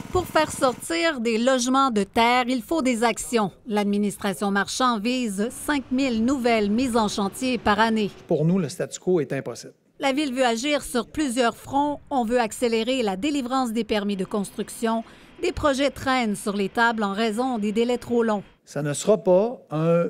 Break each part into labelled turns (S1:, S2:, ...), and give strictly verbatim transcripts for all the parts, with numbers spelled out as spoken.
S1: Pour faire sortir des logements de terre, il faut des actions. L'administration Marchand vise cinq mille nouvelles mises en chantier par année.
S2: Pour nous, le statu quo est impossible.
S1: La Ville veut agir sur plusieurs fronts. On veut accélérer la délivrance des permis de construction. Des projets traînent sur les tables en raison des délais trop longs.
S2: Ça ne sera pas un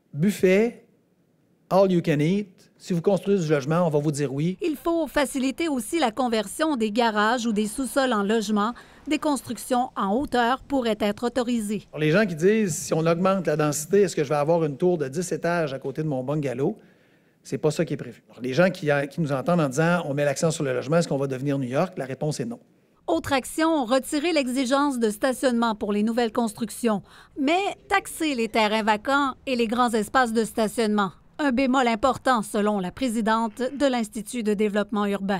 S2: buffet all you can eat. Si vous construisez du logement, on va vous dire oui.
S1: Il faut faciliter aussi la conversion des garages ou des sous-sols en logements. Des constructions en hauteur pourraient être autorisées.
S2: Pour les gens qui disent, si on augmente la densité, est-ce que je vais avoir une tour de dix étages à côté de mon bungalow? C'est pas ça qui est prévu. Alors, les gens qui, qui nous entendent en disant, on met l'accent sur le logement, est-ce qu'on va devenir New York? La réponse est non.
S1: Autre action, retirer l'exigence de stationnement pour les nouvelles constructions, mais taxer les terrains vacants et les grands espaces de stationnement. Un bémol important, selon la présidente de l'Institut de développement urbain.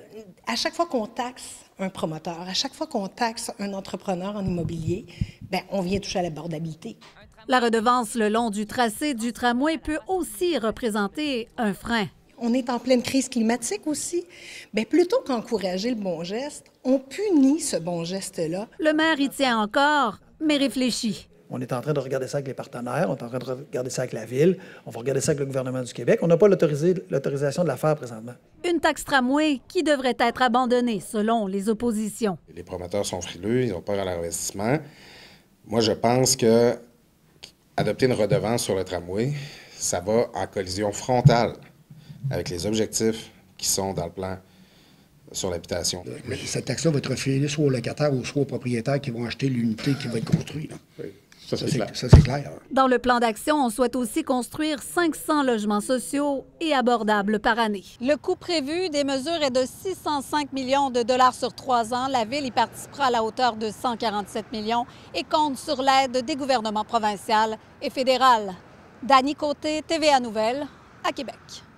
S3: À chaque fois qu'on taxe un promoteur, à chaque fois qu'on taxe un entrepreneur en immobilier, bien, on vient toucher à l'abordabilité.
S1: La redevance le long du tracé du tramway peut aussi représenter un frein.
S3: On est en pleine crise climatique aussi. Bien, plutôt qu'encourager le bon geste, on punit ce bon geste-là.
S1: Le maire y tient encore, mais réfléchit.
S2: On est en train de regarder ça avec les partenaires, on est en train de regarder ça avec la Ville, on va regarder ça avec le gouvernement du Québec. On n'a pas l'autorisation de la faire présentement.
S1: Une taxe tramway qui devrait être abandonnée, selon les oppositions.
S4: Les promoteurs sont frileux, ils ont peur à l'investissement. Moi, je pense que adopter une redevance sur le tramway, ça va en collision frontale avec les objectifs qui sont dans le plan sur l'habitation.
S5: Mais cette taxe-là va être refilée soit aux locataires ou soit aux propriétaires qui vont acheter l'unité qui va être construite.
S4: Oui. Ça, c'est clair.
S5: Ça, c'est clair.
S1: Dans le plan d'action, on souhaite aussi construire cinq cents logements sociaux et abordables par année. Le coût prévu des mesures est de six cent cinq millions de dollars sur trois ans. La Ville y participera à la hauteur de cent quarante-sept millions et compte sur l'aide des gouvernements provincial et fédéral. Dany Côté, T V A Nouvelles, à Québec.